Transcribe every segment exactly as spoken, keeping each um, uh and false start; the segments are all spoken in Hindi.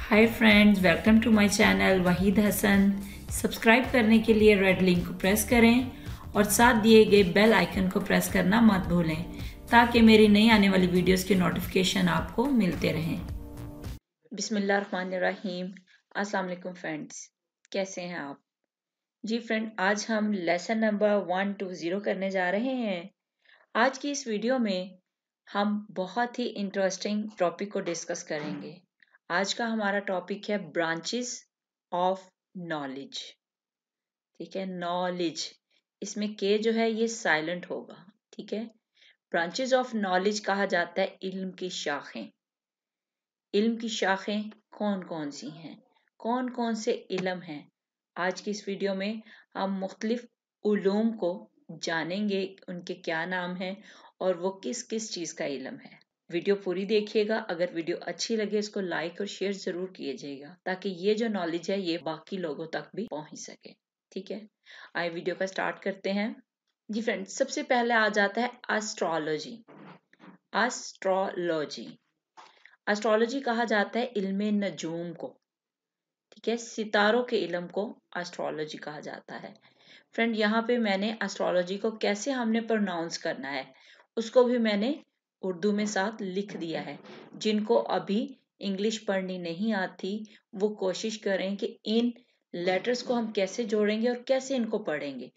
Hi friends, welcome to my channel Waheed Hasan. Subscribe करने के लिए रेड लिंक को प्रेस करें और साथ दिए गए बेल आइकन को प्रेस करना मत भूलें ताकि मेरी नई आने वाली वीडियोस की नोटिफिकेशन आपको मिलते रहें। बिस्मिल्लाहिर्रहमानिर्रहीम। अस्सलाम वालेकुम फ्रेंड्स, कैसे हैं आप? जी फ्रेंड, आज हम lesson number one two zero करने जा रहे हैं। आज की इस वीडियो में हम बहुत ही इंटरेस्टिंग टॉपिक को डिस्कस करेंगे। आज का हमारा टॉपिक है ब्रांचेस ऑफ नॉलेज। ठीक है, नॉलेज, इसमें के जो है ये साइलेंट होगा। ठीक है, ब्रांचेस ऑफ नॉलेज कहा जाता है इल्म की शाखें। इल्म की शाखें कौन कौन सी हैं, कौन कौन से इल्म हैं? आज की इस वीडियो में हम मुख्तलिफ उलूम को जानेंगे, उनके क्या नाम हैं और वो किस किस चीज़ का इल्म है। वीडियो पूरी देखिएगा। अगर वीडियो अच्छी लगे इसको लाइक और शेयर जरूर कीजिएगा ताकि ये जो नॉलेज है ये बाकी लोगों तक भी पहुंच सके। ठीक है, आइए वीडियो का स्टार्ट करते हैं। जी फ्रेंड्स, सबसे पहले आ जाता है एस्ट्रोलॉजी। एस्ट्रोलॉजी एस्ट्रोलॉजी कहा जाता है इल्मे नजूम को। ठीक है, सितारों के इल्म को एस्ट्रोलॉजी कहा जाता है। फ्रेंड, यहाँ पे मैंने एस्ट्रोलॉजी को कैसे हमने प्रोनाउंस करना है उसको भी मैंने उर्दू में साथ लिख दिया है। जिनको अभी इंग्लिश पढ़नी नहीं आती वो कोशिश करें कि इन लेटर्स को हम कैसे जोड़ेंगे और कैसे इनको पढ़ेंगे।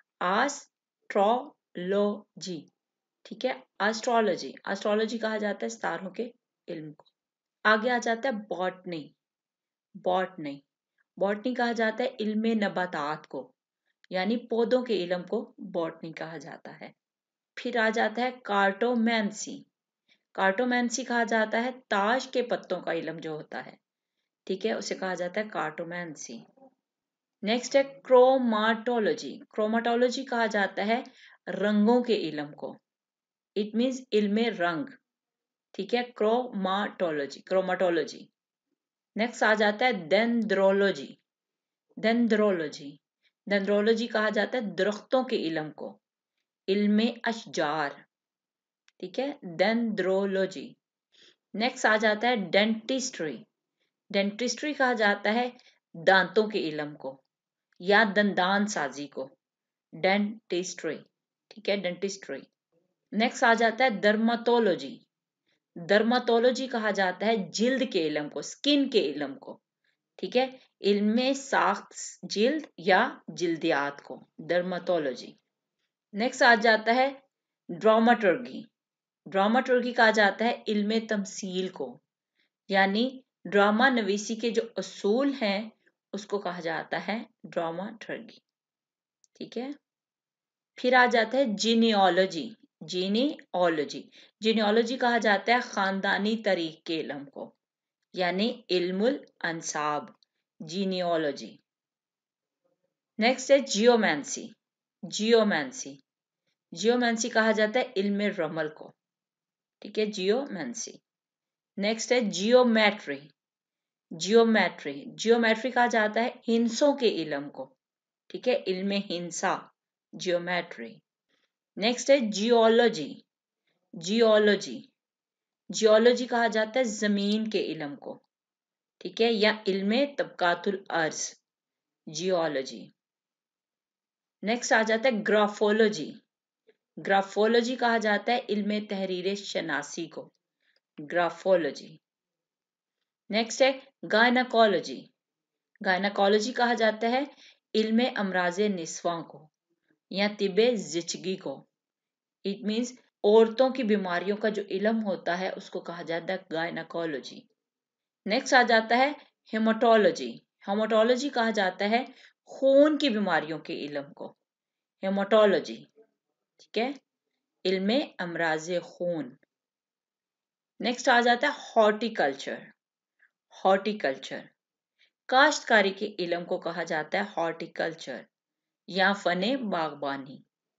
एस्ट्रोलॉजी, ठीक है, एस्ट्रोलॉजी एस्ट्रोलॉजी कहा जाता है सितारों के इल्म को। आगे आ जाता है बॉटनी। बॉटनी बॉटनी कहा जाता है इल्मे नबातात को, यानी पौधों के इल्म को बॉटनी कहा जाता है। फिर आ जाता है कार्टोमेंसी। कार्टोमेंसी कहा जाता है ताश के पत्तों का इल्म जो होता है। ठीक है, उसे कहा जाता है कार्टोमेंसी। नेक्स्ट है क्रोमाटोलॉजी। क्रोमाटोलॉजी कहा जाता है रंगों के इल्म को। इट मीन्स इल्मे रंग। ठीक है, क्रोमाटोलॉजी क्रोमाटोलॉजी। नेक्स्ट आ जाता है डेंड्रोलॉजी। डेंड्रोलॉजी डेंड्रोलॉजी कहा जाता है दरख्तों के इल्म को, इल्मे अशजार। ठीक है, डेंड्रोलॉजी। नेक्स्ट आ जाता है डेंटिस्ट्री। डेंटिस्ट्री कहा जाता है दांतों के इल्म को या दंदान साजी को, डेंटिस्ट्री। ठीक है, डेंटिस्ट्री। नेक्स्ट आ जाता है डर्माटोलॉजी। डर्माटोलॉजी कहा जाता है जिल्द के इल्म को, स्किन के इल्म को। ठीक है, इल्मे साख्त जिल्द या जिल्दियात को, डर्माटोलॉजी। नेक्स्ट आ जाता है ड्रामाटर्गी। ड्रामाटर्गी कहा जाता है इल्मे तमसील को, यानी ड्रामा नवीसी के जो असूल हैं उसको कहा जाता है ड्रामाटर्गी। ठीक है, फिर आ जाता है जीनियोलॉजी। जीनियोलॉजी जीनियोलॉजी कहा जाता है खानदानी तरीक के इल्म को, यानी इल्मुल अंसाब, जीनियोलॉजी। नेक्स्ट है जियोमेंसी। जियोमेंसी जियोमेंसी कहा जाता है इल्मे रमल को। ठीक है, जियोमेंसी। नेक्स्ट है जियोमेट्री। जियोमेट्री जियोमेट्री कहा जाता है हिंसों के इल्म को। ठीक है, इल्मे हिंसा, जियोमेट्री। नेक्स्ट है जियोलॉजी। जियोलॉजी जियोलॉजी कहा जाता है जमीन के इल्म को। ठीक है, या इल्मे तबकातुल अर्ज, जियोलॉजी। नेक्स्ट आ जाता है ग्राफोलॉजी। ग्राफोलॉजी कहा जाता है इल्मे तहरीर शनासी को, ग्राफोलॉजी। नेक्स्ट है गायनाकोलॉजी। गायनाकोलॉजी कहा जाता है इल्मे अमराजे निस्वा को या तिबे जिचगी को। इट मीन्स औरतों की बीमारियों का जो इल्म होता है उसको कहा जाता है गायनाकोलॉजी। नेक्स्ट आ जाता है हेमाटोलॉजी। हेमाटोलॉजी कहा जाता है खून की बीमारियों के इल्म को, हेमाटोलॉजी। ठीक है, इल्मे अमराजे खून। नेक्स्ट आ जाता है हॉर्टिकल्चर। हॉर्टिकल्चर काश्तकारी के इल्म को कहा जाता है हॉर्टिकल्चर या फने बागबानी।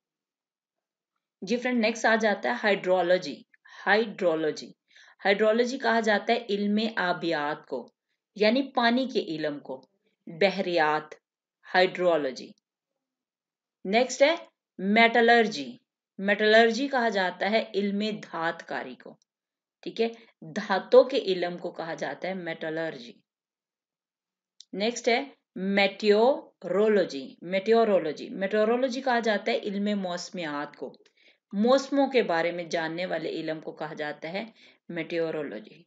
जी फ्रेंड, नेक्स्ट आ जाता है हाइड्रोलॉजी। हाइड्रोलॉजी हाइड्रोलॉजी कहा जाता है इल्मे आबियात को, यानी पानी के इल्म को, बहरियात, हाइड्रोलॉजी। नेक्स्ट है मेटलर्जी। मेटलर्जी कहा जाता है इल्मे धातकारी को। ठीक है, धातों के इल्म को कहा जाता है मेटलर्जी। नेक्स्ट है मेटियोरोलॉजी। मेटियोरोलॉजी मेटियोरोलॉजी कहा जाता है इल्म मौसमियात को, मौसमों के बारे में जानने वाले इल्म को कहा जाता है मेटियोरोलॉजी।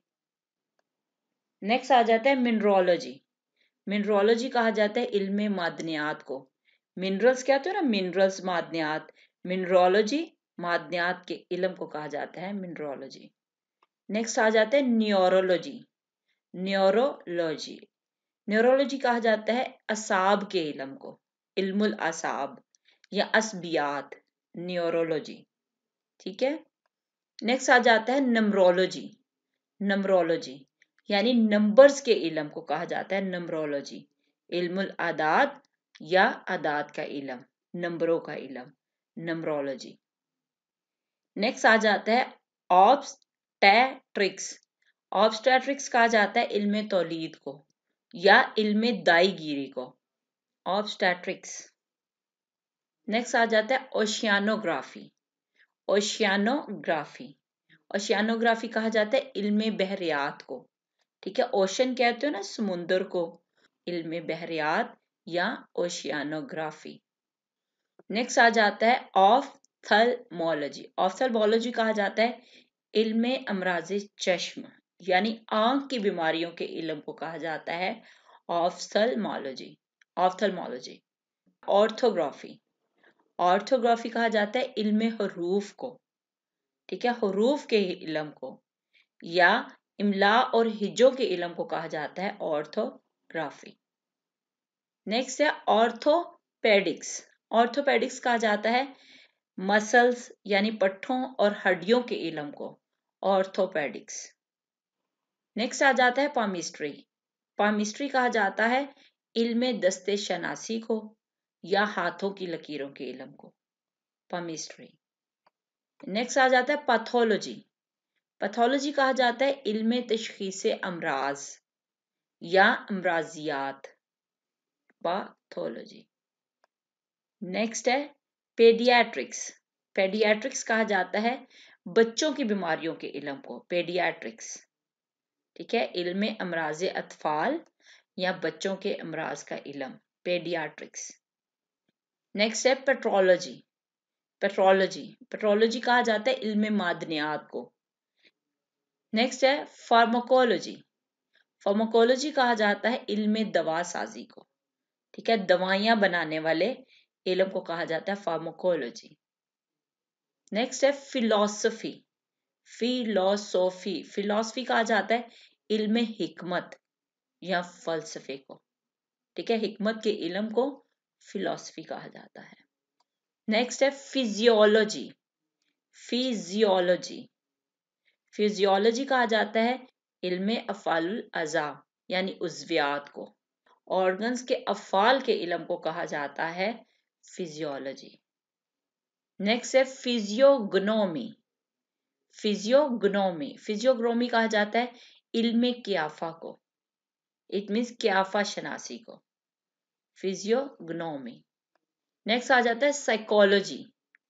नेक्स्ट आ जाता है मिनरोलॉजी। मिनरोलॉजी कहा जाता है इल्म मादनियात को। मिनरल्स क्या होते हैं ना, मिनरल्स, मादनियात। मिनरोलॉजी मादनियात के इल्म को कहा जाता है मिनरोलॉजी। नेक्स्ट आ जाता है न्यूरोलॉजी। न्यूरोलॉजी न्यूरोलॉजी कहा जाता है असाब के इल्म को, इल्मुल असाब या असबियात, न्यूरोलॉजी। ठीक है। नेक्स्ट आ जाता है नंबरोलॉजी। नंबरोलॉजी यानी नंबर्स के इल्म को कहा जाता है नंबरोलॉजी, इल्मुल आदाद या आदाद का इल्म, नंबरों का इल्म, नंबरोलॉजी। नेक्स्ट आ जाता है ऑब्स्टेट्रिक्स। ऑब्स्टेट्रिक्स कहा जाता है इल्म तौलीद को या इल्म दाईगिरी को, ऑब्स्टेट्रिक्स। नेक्स्ट आ जाता है ओशियानोग्राफी। ओशियानोग्राफी ओशियानोग्राफी कहा जाता है इल्म बहरियात को। ठीक है, ओशन कहते हो ना समुंदर को, इल्म बहरियात या ओशियानोग्राफी। नेक्स्ट आ जाता है ऑफ्थल्मोलॉजी। ऑफ्थल्मोलॉजी कहा जाता है इल्म अमराज चश्म यानी आंख की बीमारियों के इल्म को कहा जाता है ऑफ्थल्मोलॉजी। Ophthalmology orthography. ऑर्थोग्राफी कहा जाता है इल्म हरूफ को। ठीक है, हरूफ के इल्म को या इमला और हिज्जों के इल्म को कहा जाता है ऑर्थोग्राफी। नेक्स्ट है ऑर्थोपेडिक्स। ऑर्थोपेडिक्स कहा जाता है मसल्स यानी पट्ठों और हड्डियों के इल्म को, ऑर्थोपेडिक्स। नेक्स्ट आ जाता है पामिस्ट्री। पामिस्ट्री कहा जाता है इल्म दस्ते शनासी को या हाथों की लकीरों के इल्म को, पामिस्ट्री। नेक्स्ट आ जाता है पैथोलॉजी। पैथोलॉजी कहा जाता है इल्म तशखीस अमराज या अमराजियात, पैथोलॉजी। नेक्स्ट है पेडियाट्रिक्स। पेडियाट्रिक्स कहा जाता है बच्चों की बीमारियों के इल्म को, पेडियाट्रिक्स। ठीक है, इल्म अमराज अतफाल या बच्चों के अमराज का इल्म, पेडियाट्रिक्स। नेक्स्ट है पेट्रोलॉजी। पेट्रोलॉजी पेट्रोलॉजी कहा जाता है इल्म मादनियात को। नेक्स्ट है फार्माकोलॉजी। फार्माकोलॉजी कहा जाता है इल्म दवा साजी को। ठीक है, दवाइयां बनाने वाले इल्म को कहा जाता है फार्माकोलॉजी। नेक्स्ट है फिलोसफी। फिलोसॉफी फिलोसफी कहा जाता है इल्म हिकमत या फलसफे को। ठीक है, हिकमत के इल्म को फिलोसफी कहा जाता है। नेक्स्ट है फिजियोलॉजी। फिजियोलॉजी फिजियोलॉजी कहा जाता है इल्म अफ़ालुल अज़ा यानी उज़वियात को। ऑर्गन्स के अफ़ाल के इल्म को कहा जाता है फिजियोलॉजी। नेक्स्ट है फिजियोग्नोमी। फिजियोग्नोमी फिजियोग्नोमी कहा जाता है इल्म कियाफा को, इट मीन्स कियाफा शनासी को, फिजियोग्नोमी। नेक्स्ट आ जाता है साइकोलॉजी।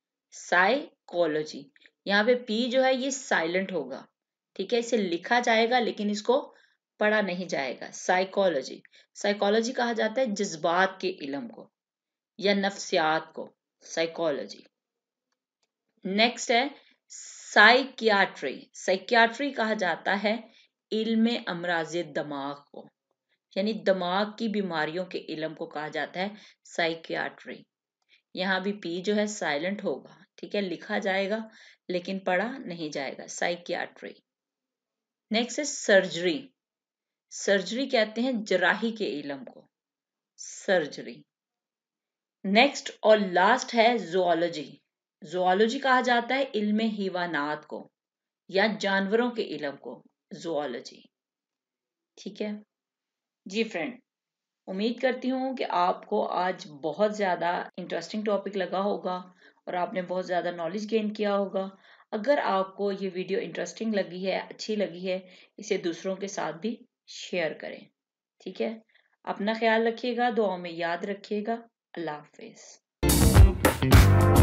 साइकोलॉजी यहाँ पे पी जो है ये साइलेंट होगा। ठीक है, इसे लिखा जाएगा लेकिन इसको पढ़ा नहीं जाएगा। साइकोलॉजी साइकोलॉजी कहा जाता है जज्बात के इल्म को या नफ्सियात को, साइकोलॉजी। नेक्स्ट है साइकियाट्री। साइकियाट्री कहा जाता है इल्म अमराज दिमाग को, यानी दिमाग की बीमारियों के इल्म को कहा जाता है साइकियाट्री। यहाँ भी पी जो है साइलेंट होगा। ठीक है, लिखा जाएगा लेकिन पढ़ा नहीं जाएगा, साइकियाट्री। नेक्स्ट है सर्जरी। सर्जरी कहते हैं जराही के इल्म को, सर्जरी। नेक्स्ट और लास्ट है ज़ूलॉजी। ज़ूलॉजी कहा जाता है इल्म हिवानात को या जानवरों के इल्म को, ज़ूलॉजी। ठीक है जी फ्रेंड, उम्मीद करती हूँ कि आपको आज बहुत ज़्यादा इंटरेस्टिंग टॉपिक लगा होगा और आपने बहुत ज़्यादा नॉलेज गेन किया होगा। अगर आपको ये वीडियो इंटरेस्टिंग लगी है, अच्छी लगी है, इसे दूसरों के साथ भी शेयर करें। ठीक है, अपना ख्याल रखिएगा, दुआओं में याद रखिएगा। अल्लाह हाफिज़।